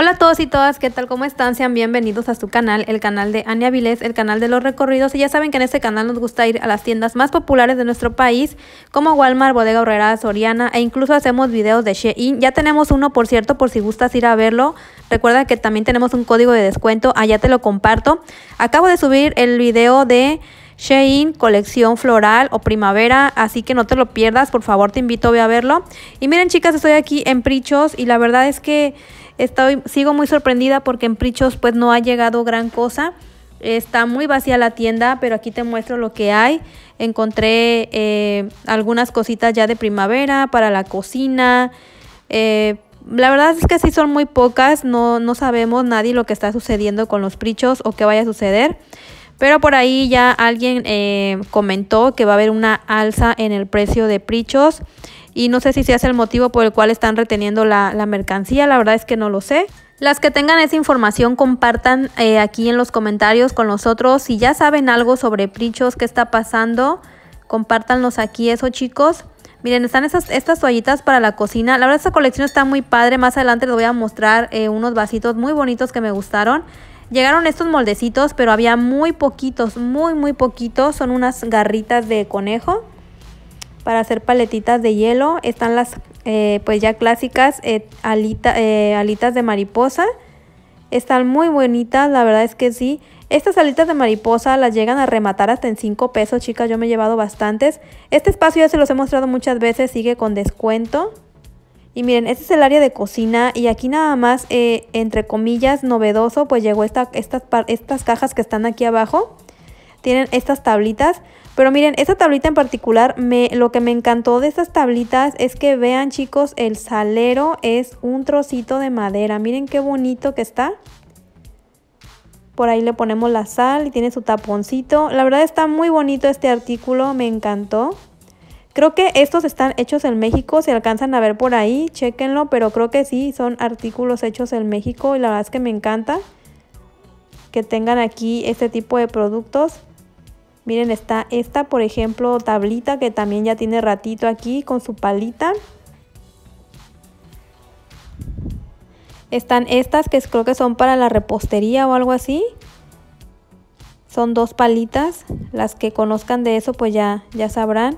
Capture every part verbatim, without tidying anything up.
Hola a todos y todas, ¿qué tal? ¿Cómo están? Sean bienvenidos a su canal, el canal de Ania Vilés, el canal de los recorridos. Y ya saben que en este canal nos gusta ir a las tiendas más populares de nuestro país, como Walmart, Bodega Aurrerá, Soriana, e incluso hacemos videos de Shein. Ya tenemos uno, por cierto, por si gustas ir a verlo. Recuerda que también tenemos un código de descuento, allá te lo comparto. Acabo de subir el video de Shein, colección floral o primavera, así que no te lo pierdas, por favor te invito a verlo. Y miren, chicas, estoy aquí en Prichos y la verdad es que estoy sigo muy sorprendida porque en Prichos pues no ha llegado gran cosa. Está muy vacía la tienda, pero aquí te muestro lo que hay. Encontré eh, algunas cositas ya de primavera para la cocina. Eh, la verdad es que sí son muy pocas, no, no sabemos nadie lo que está sucediendo con los Prichos o qué vaya a suceder. Pero por ahí ya alguien eh, comentó que va a haber una alza en el precio de Prichos. Y no sé si ese es el motivo por el cual están reteniendo la, la mercancía. La verdad es que no lo sé. Las que tengan esa información compartan eh, aquí en los comentarios con nosotros. Si ya saben algo sobre Prichos, qué está pasando, compártanlos aquí eso, chicos. Miren, están estas, estas toallitas para la cocina. La verdad esta colección está muy padre. Más adelante les voy a mostrar eh, unos vasitos muy bonitos que me gustaron. Llegaron estos moldecitos, pero había muy poquitos, muy muy poquitos. Son unas garritas de conejo para hacer paletitas de hielo. Están las eh, pues ya clásicas eh, alita, eh, alitas de mariposa. Están muy bonitas, la verdad es que sí. Estas alitas de mariposa las llegan a rematar hasta en cinco pesos, chicas. Yo me he llevado bastantes. Este espacio ya se los he mostrado muchas veces, sigue con descuento. Y miren, este es el área de cocina y aquí nada más, eh, entre comillas, novedoso, pues llegó esta, estas, estas cajas que están aquí abajo. Tienen estas tablitas, pero miren, esta tablita en particular, me, lo que me encantó de estas tablitas es que vean, chicos, el salero es un trocito de madera. Miren qué bonito que está. Por ahí le ponemos la sal y tiene su taponcito. La verdad está muy bonito este artículo, me encantó. Creo que estos están hechos en México, si alcanzan a ver por ahí, chéquenlo, pero creo que sí, son artículos hechos en México y la verdad es que me encanta que tengan aquí este tipo de productos. Miren, está esta, por ejemplo, tablita que también ya tiene ratito aquí con su palita. Están estas que creo que son para la repostería o algo así. Son dos palitas, las que conozcan de eso pues ya, ya sabrán.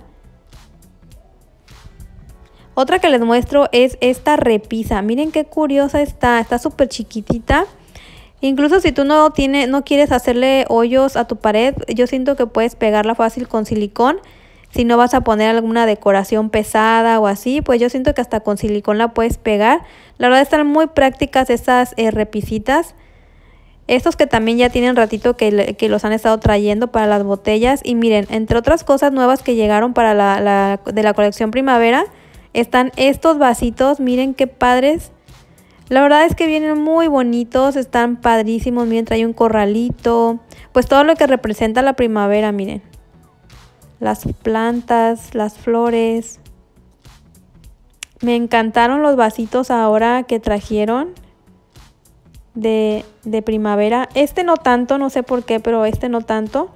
Otra que les muestro es esta repisa. Miren qué curiosa está. Está súper chiquitita. Incluso si tú no, tiene, no quieres hacerle hoyos a tu pared, yo siento que puedes pegarla fácil con silicón. Si no vas a poner alguna decoración pesada o así, pues yo siento que hasta con silicón la puedes pegar. La verdad están muy prácticas estas eh, repisitas. Estos que también ya tienen ratito que, que los han estado trayendo para las botellas. Y miren, entre otras cosas nuevas que llegaron para la, la, de la colección primavera, están estos vasitos, miren qué padres. La verdad es que vienen muy bonitos, están padrísimos. Miren, trae un corralito. Pues todo lo que representa la primavera, miren. Las plantas, las flores. Me encantaron los vasitos ahora que trajeron de, de primavera. Este no tanto, no sé por qué, pero este no tanto.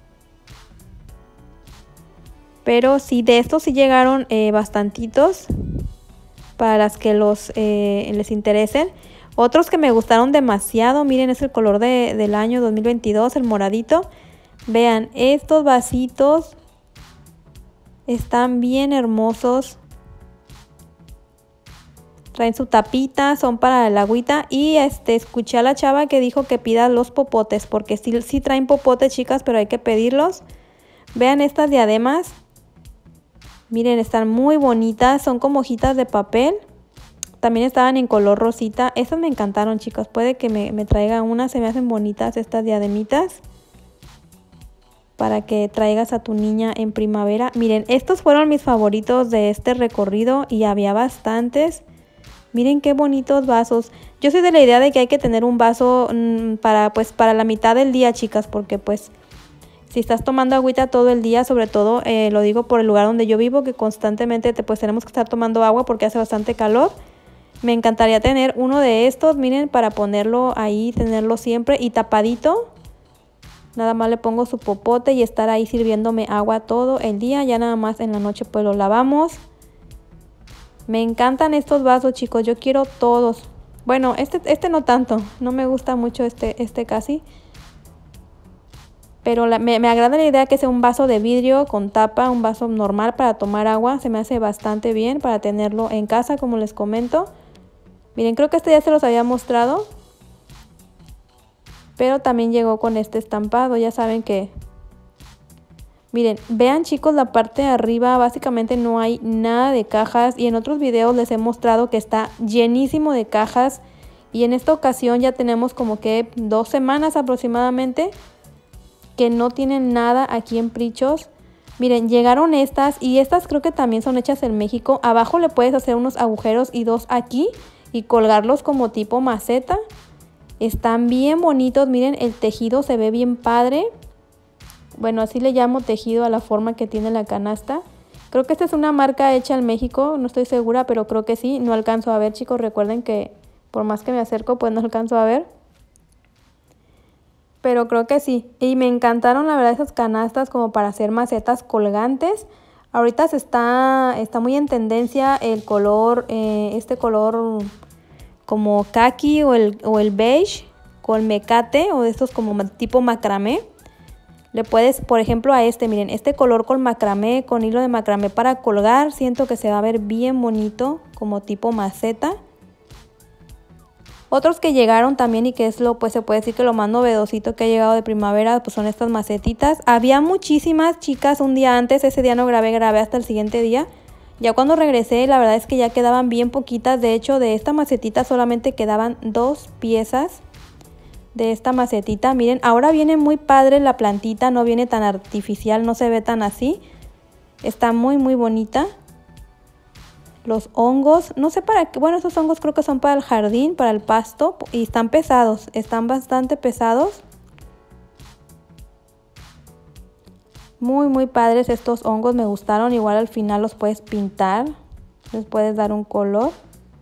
Pero sí, de estos sí llegaron eh, bastantitos para las que los eh, les interesen. Otros que me gustaron demasiado, miren, es el color de, del año dos mil veintidós, el moradito. Vean, estos vasitos están bien hermosos. Traen su tapita, son para el agüita. Y este escuché a la chava que dijo que pida los popotes, porque sí, sí traen popotes, chicas, pero hay que pedirlos. Vean estas diademas. Miren, están muy bonitas, son como hojitas de papel. También estaban en color rosita. Estas me encantaron, chicos. Puede que me, me traiga unas, se me hacen bonitas estas diademitas. Para que traigas a tu niña en primavera. Miren, estos fueron mis favoritos de este recorrido y había bastantes. Miren qué bonitos vasos. Yo soy de la idea de que hay que tener un vaso mmm, para, pues, para la mitad del día, chicas, porque pues si estás tomando agüita todo el día, sobre todo, eh, lo digo por el lugar donde yo vivo, que constantemente te, pues tenemos que estar tomando agua porque hace bastante calor. Me encantaría tener uno de estos, miren, para ponerlo ahí, tenerlo siempre y tapadito. Nada más le pongo su popote y estar ahí sirviéndome agua todo el día. Ya nada más en la noche pues lo lavamos. Me encantan estos vasos, chicos, yo quiero todos. Bueno, este, este no tanto, no me gusta mucho este, este casi. Pero la, me, me agrada la idea que sea un vaso de vidrio con tapa, un vaso normal para tomar agua. Se me hace bastante bien para tenerlo en casa, como les comento. Miren, creo que este ya se los había mostrado. Pero también llegó con este estampado, ya saben que... Miren, vean chicos la parte de arriba, básicamente no hay nada de cajas. Y en otros videos les he mostrado que está llenísimo de cajas. Y en esta ocasión ya tenemos como que dos semanas aproximadamente que no tienen nada aquí en Prichos. Miren, llegaron estas y estas creo que también son hechas en México. Abajo le puedes hacer unos agujeros y dos aquí y colgarlos como tipo maceta. Están bien bonitos, miren, el tejido se ve bien padre. Bueno, así le llamo tejido a la forma que tiene la canasta. Creo que esta es una marca hecha en México, no estoy segura, pero creo que sí. No alcanzo a ver, chicos, recuerden que por más que me acerco, pues no alcanzo a ver. Pero creo que sí. Y me encantaron, la verdad, esas canastas como para hacer macetas colgantes. Ahorita se está, está muy en tendencia el color, eh, este color como khaki o el, o el beige con mecate o estos como tipo macramé. Le puedes, por ejemplo, a este, miren, este color con macramé, con hilo de macramé para colgar. Siento que se va a ver bien bonito como tipo maceta. Otros que llegaron también y que es lo, pues se puede decir que lo más novedosito que ha llegado de primavera, pues son estas macetitas. Había muchísimas chicas un día antes, ese día no grabé, grabé hasta el siguiente día. Ya cuando regresé, la verdad es que ya quedaban bien poquitas. De hecho, de esta macetita solamente quedaban dos piezas de esta macetita. Miren, ahora viene muy padre la plantita, no viene tan artificial, no se ve tan así. Está muy, muy bonita. Los hongos, no sé para qué, bueno, estos hongos creo que son para el jardín, para el pasto, y están pesados, están bastante pesados. Muy, muy padres estos hongos, me gustaron, igual al final los puedes pintar, les puedes dar un color.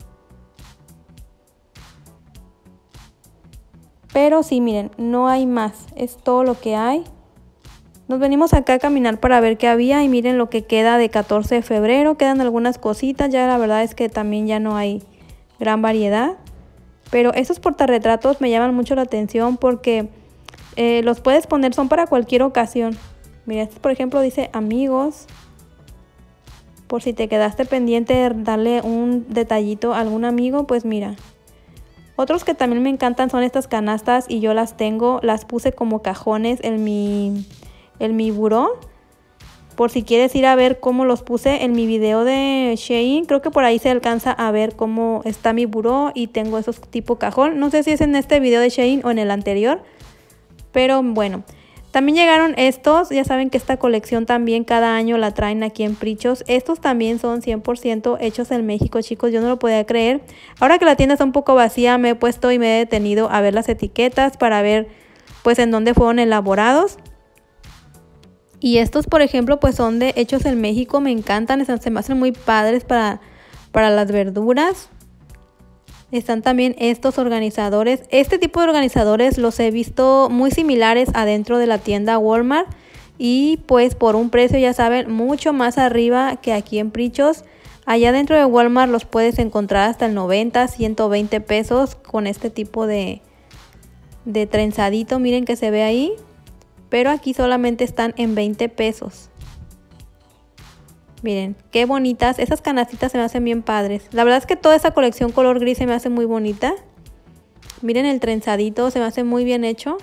Pero sí, miren, no hay más, es todo lo que hay. Nos venimos acá a caminar para ver qué había y miren lo que queda de catorce de febrero. Quedan algunas cositas, ya la verdad es que también ya no hay gran variedad. Pero estos portarretratos me llaman mucho la atención porque eh, los puedes poner, son para cualquier ocasión. Mira, este por ejemplo dice amigos. Por si te quedaste pendiente de darle un detallito a algún amigo, pues mira. Otros que también me encantan son estas canastas y yo las tengo, las puse como cajones en mi... en mi buró, por si quieres ir a ver cómo los puse en mi video de Shein. Creo que por ahí se alcanza a ver cómo está mi buró y tengo esos tipo cajón. No sé si es en este video de Shein o en el anterior, pero bueno. También llegaron estos, ya saben que esta colección también cada año la traen aquí en Prichos. Estos también son cien por ciento hechos en México, chicos, yo no lo podía creer. Ahora que la tienda está un poco vacía, me he puesto y me he detenido a ver las etiquetas para ver pues en dónde fueron elaborados. Y estos, por ejemplo, pues son de hechos en México, me encantan, se me hacen muy padres para, para las verduras. Están también estos organizadores. Este tipo de organizadores los he visto muy similares adentro de la tienda Walmart. Y pues por un precio, ya saben, mucho más arriba que aquí en Prichos. Allá dentro de Walmart los puedes encontrar hasta el noventa, ciento veinte pesos con este tipo de, de trenzadito. Miren que se ve ahí. Pero aquí solamente están en veinte pesos. Miren, qué bonitas. Esas canastitas se me hacen bien padres. La verdad es que toda esa colección color gris se me hace muy bonita. Miren el trenzadito, se me hace muy bien hecho.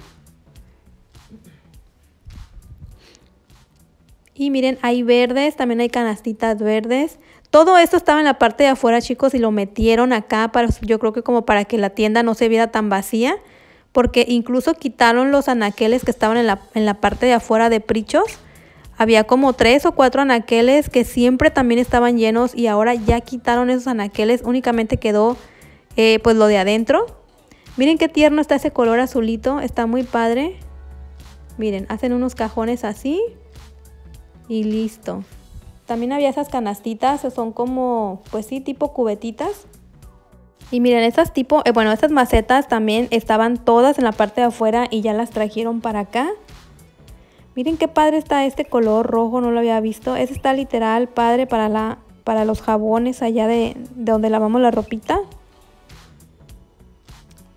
Y miren, hay verdes, también hay canastitas verdes. Todo esto estaba en la parte de afuera, chicos, y lo metieron acá, para, yo creo que como para que la tienda no se viera tan vacía. Porque incluso quitaron los anaqueles que estaban en la, en la parte de afuera de Prichos. Había como tres o cuatro anaqueles que siempre también estaban llenos y ahora ya quitaron esos anaqueles. Únicamente quedó eh, pues lo de adentro. Miren qué tierno está ese color azulito, está muy padre. Miren, hacen unos cajones así y listo. También había esas canastitas, son como, pues sí, tipo cubetitas. Y miren, estas tipo, eh, bueno, estas macetas también estaban todas en la parte de afuera y ya las trajeron para acá. Miren qué padre está este color rojo, no lo había visto. Este está literal padre para, la, para los jabones allá de, de donde lavamos la ropita.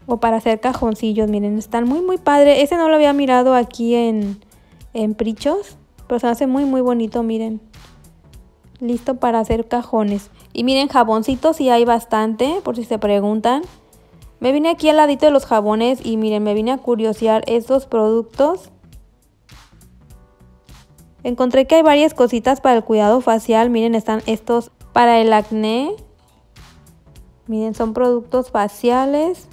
o para hacer cajoncillos. Miren, están muy muy padre. Ese no lo había mirado aquí en, en Prichos, pero se hace muy muy bonito, miren. Listo para hacer cajones. Y miren, jaboncitos sí hay bastante, por si se preguntan. Me vine aquí al ladito de los jabones y miren, me vine a curiosear estos productos. Encontré que hay varias cositas para el cuidado facial. Miren, están estos para el acné. Miren, son productos faciales.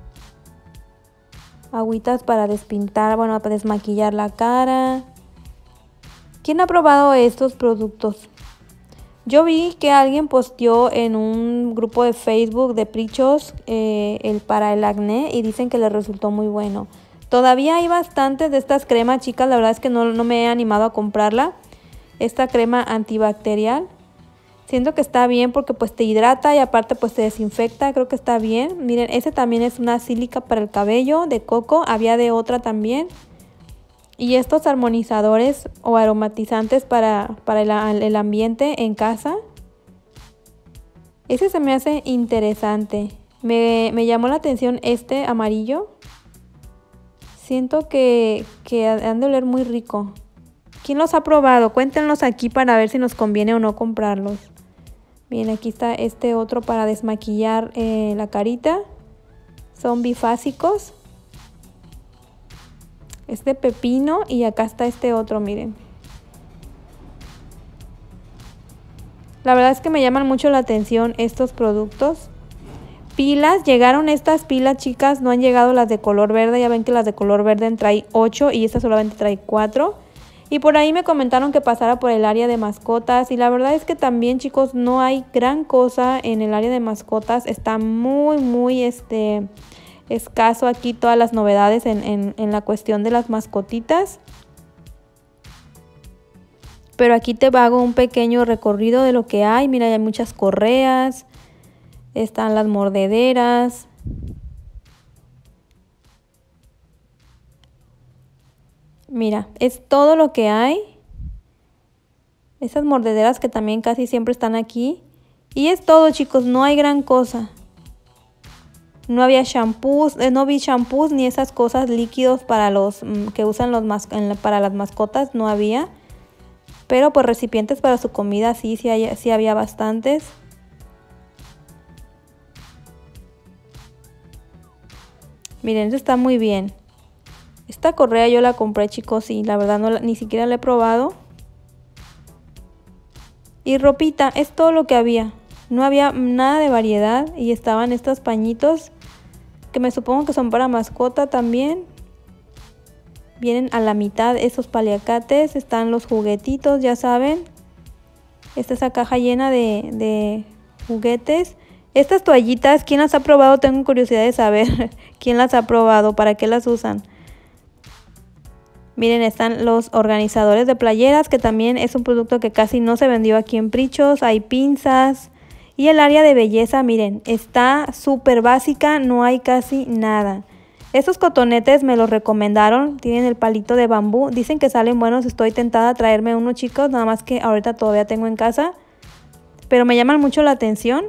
Agüitas para despintar, bueno, para desmaquillar la cara. ¿Quién ha probado estos productos? Yo vi que alguien posteó en un grupo de Facebook de Prichos eh, el para el acné y dicen que le resultó muy bueno. Todavía hay bastantes de estas cremas, chicas. La verdad es que no, no me he animado a comprarla. Esta crema antibacterial. Siento que está bien porque pues te hidrata y aparte pues te desinfecta. Creo que está bien. Miren, ese también es una sílica para el cabello de coco. Había de otra también. Y estos armonizadores o aromatizantes para, para el, el ambiente en casa. Ese se me hace interesante. Me, me llamó la atención este amarillo. Siento que, que han de oler muy rico. ¿Quién los ha probado? Cuéntenos aquí para ver si nos conviene o no comprarlos. Bien, aquí está este otro para desmaquillar eh, la carita. Son bifásicos. Este pepino y acá está este otro, miren. La verdad es que me llaman mucho la atención estos productos. Pilas, llegaron estas pilas, chicas, no han llegado las de color verde. Ya ven que las de color verde trae ocho y esta solamente trae cuatro. Y por ahí me comentaron que pasara por el área de mascotas. Y la verdad es que también, chicos, no hay gran cosa en el área de mascotas. Está muy, muy este... escaso aquí todas las novedades en, en, en la cuestión de las mascotitas. Pero aquí te hago un pequeño recorrido de lo que hay. Mira, hay muchas correas. Están las mordederas. Mira, es todo lo que hay. Esas mordederas que también casi siempre están aquí. Y es todo, chicos, no hay gran cosa. No había shampoos, eh, no vi shampoos ni esas cosas líquidos para los mm, que usan los mas en, para las mascotas, no había. Pero pues recipientes para su comida sí, sí, hay, sí había bastantes. Miren, esto está muy bien. Esta correa yo la compré, chicos, y la verdad no la, ni siquiera la he probado. Y ropita, es todo lo que había. No había nada de variedad y estaban estos pañitos que me supongo que son para mascota también. Vienen a la mitad esos paliacates, están los juguetitos, ya saben. Esta es la caja llena de, de juguetes. Estas toallitas, ¿quién las ha probado? Tengo curiosidad de saber quién las ha probado, para qué las usan. Miren, están los organizadores de playeras, que también es un producto que casi no se vendió aquí en Prichos. Hay pinzas. Y el área de belleza, miren, está súper básica, no hay casi nada. Estos cotonetes me los recomendaron, tienen el palito de bambú. Dicen que salen buenos, estoy tentada a traerme uno, chicos, nada más que ahorita todavía tengo en casa. Pero me llaman mucho la atención.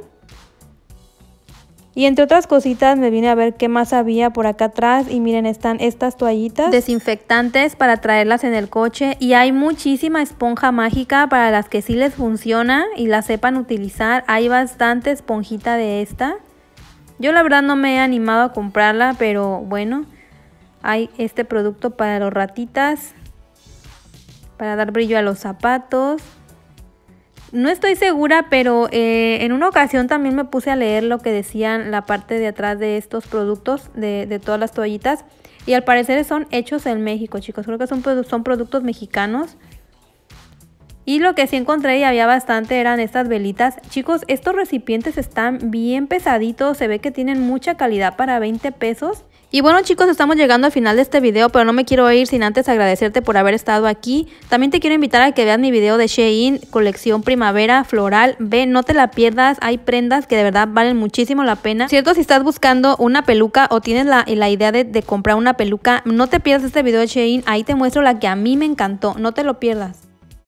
Y entre otras cositas me vine a ver qué más había por acá atrás. Y miren, están estas toallitas desinfectantes para traerlas en el coche. Y hay muchísima esponja mágica para las que sí les funciona y la sepan utilizar. Hay bastante esponjita de esta. Yo la verdad no me he animado a comprarla, pero bueno. Hay este producto para los ratitas, para dar brillo a los zapatos. No estoy segura, pero eh, en una ocasión también me puse a leer lo que decían la parte de atrás de estos productos, de, de todas las toallitas. Y al parecer son hechos en México, chicos. Creo que son, son productos mexicanos. Y lo que sí encontré y había bastante eran estas velitas. Chicos, estos recipientes están bien pesaditos. Se ve que tienen mucha calidad para veinte pesos. Y bueno, chicos, estamos llegando al final de este video, pero no me quiero ir sin antes agradecerte por haber estado aquí. También te quiero invitar a que veas mi video de Shein, colección primavera floral. Ve, no te la pierdas, hay prendas que de verdad valen muchísimo la pena. Cierto, si estás buscando una peluca o tienes la, la idea de, de comprar una peluca, no te pierdas este video de Shein. Ahí te muestro la que a mí me encantó, no te lo pierdas.